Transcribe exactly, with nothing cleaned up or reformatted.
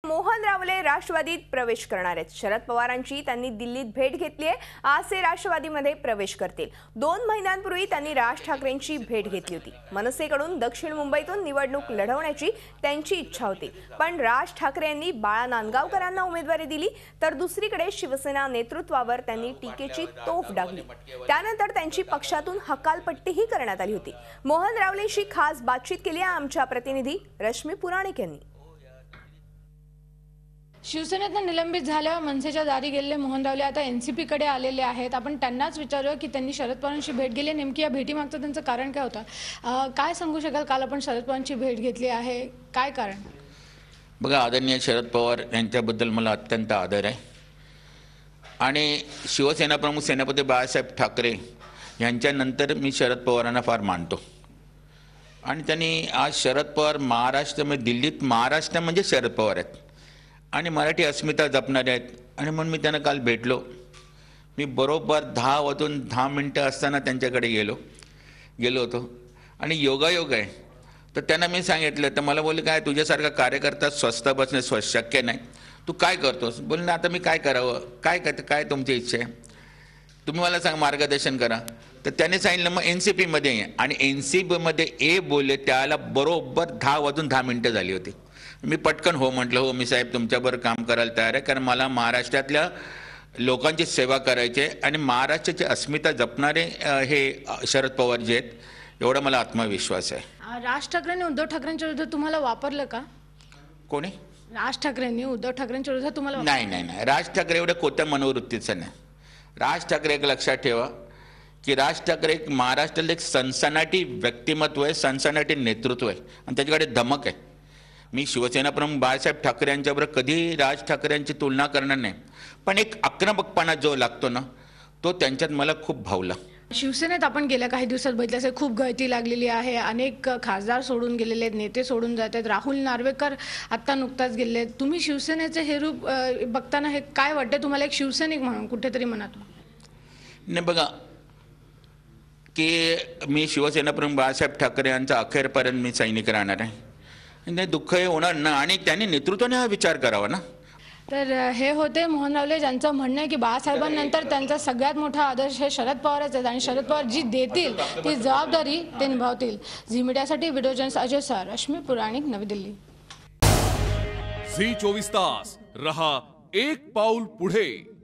मोहन रावले राष्ट्रवादीत प्रवेश करणार आहेत। शरद पवारांची त्यांनी दिल्लीत भेट घेतली आहे। आज ते राष्ट्रवादीमध्ये प्रवेश करतील। दोन महिन्यांपूर्वी त्यांनी राज ठाकरेंची भेट घेतली होती। मनसेकडून दक्षिण मुंबईतून निवडणूक लढवण्याची त्यांची इच्छा होती, पण राज ठाकरे यांनी बाळा नांदगावकरांना उमेदवारी दिली, तर दुसरीकडे शिवसेना नेतृत्वावर त्यांनी टीकेची तोफ डागली। त्यानंतर त्यांची पक्षातून हकालपट्टीही करण्यात आली होती। मोहन रावलेंशी खास बातचीत केली आहे आमच्या प्रतिनिधी रश्मी पुराणिक यांनी। शिवसेनेतून निलंबित झाल्यावर मनसेच्या दारी गेलेले मोहन रावले आता एनसीपी कडे आलेले आहेत। आपण त्यांनाच विचारूया की त्यांनी शरद पवारांची भेट घेतली, नेमकी या भेटीमागचं त्यांचं कारण काय होतं, काय सांगू शकाल? काल आपण शरद पवारांची भेट घेतली आहे, काय कारण? बघा, आदरणीय शरद पवार यांच्याबद्दल मला अत्यंत आदर आहे आणि शिवसेना प्रमुख सेनापती बाळासाहेब ठाकरे यांच्यानंतर मी शरद पवारांना फार मानतो आणि त्यांनी आज शरद पवार महाराष्ट्रामध्ये दिल्लीत महाराष्ट्र म्हणजे शरद पवार आहेत आणि मराठी अस्मिता जपणारे आहेत आणि म्हणून मी त्यांना काल भेटलो। मी बरोबर दहा वाजून दहा मिनटं असताना त्यांच्याकडे गेलो गेलो होतो आणि योगायोग आहे तर त्यांना मी सांगितलं, तर मला बोलले काय तुझ्यासारखा कार्यकर्ता स्वस्त बसणे स्व शक्य नाही, तू काय करतोस? बोलले ना आता मी काय करावं, काय काय काय तुमची इच्छा आहे, तुम्ही मला सांग, मार्गदर्शन करा। तर त्याने सांगितलं मग एन सी पीमध्ये ये आणि एन सी पीमध्ये ए बोलले, त्याला बरोबर दहा वाजून दहा मिनटं झाली होती। मी पटकन हो म्हटलं, हो मी साहेब तुमच्याबरोबर काम करायला तयार आहे, कारण मला महाराष्ट्रातल्या लोकांची सेवा करायची आहे आणि महाराष्ट्राची अस्मिता जपणारे हे शरद पवार जे आहेत, एवढा मला आत्मविश्वास आहे। राज ठाकरेंनी उद्धव ठाकरेंच्या विरोधात तुम्हाला वापरलं का? कोणी? राज ठाकरेंनी उद्धव ठाकरेंच्या विरोधात तुम्हाला? नाही नाही नाही, राज ठाकरे एवढ्या कोत्या मनोवृत्तीचं नाही। राज ठाकरे एक लक्षात ठेवा की राज ठाकरे एक महाराष्ट्रातील एक सनसनाटी व्यक्तिमत्व आहे, सनसनाटी नेतृत्व आहे आणि त्याच्याकडे धमक आहे। मी शिवसेना प्रमुख बाळासाहेब ठाकरे यांच्याबरोबर कधी राज ठाकरे यांची तुलना करणार नाही, पण एक आक्रमकपणा जो लागतो ना तो त्यांच्यात मला खूप भावला। शिवसेनेत आपण गेल्या काही दिवसात बघितलं असेल खूप गळती लागलेली आहे, अनेक खासदार सोडून गेलेले आहेत, नेते सोडून जात आहेत, राहुल नार्वेकर आत्ता नुकताच गेले आहेत। तुम्ही शिवसेनेचे हे रूप बघताना हे काय वाटतं तुम्हाला एक शिवसैनिक म्हणून कुठेतरी मनात? नाही बघा की मी शिवसेना प्रमुख बाळासाहेब ठाकरे यांचा अखेरपर्यंत मी सैनिक राहणार आहे, नाही दुःख हे होणार ना आणि त्यांनी नेतृत्वाने हा विचार करावा ना। तर हे होते मोहन रावले, ज्यांचं म्हणणं आहे की बाळासाहेबांनंतर त्यांचा सगळ्यात मोठा आदर्श हे शरद पवारच आहेत आणि शरद पवार जी देतील ती जबाबदारी ते निभावतील। झी मीडियासाठी video journalist Ajay Sar, Rashmi Puranik, Navi Delhi. Zee चोवीस तास रहा एक पाऊल पुढे।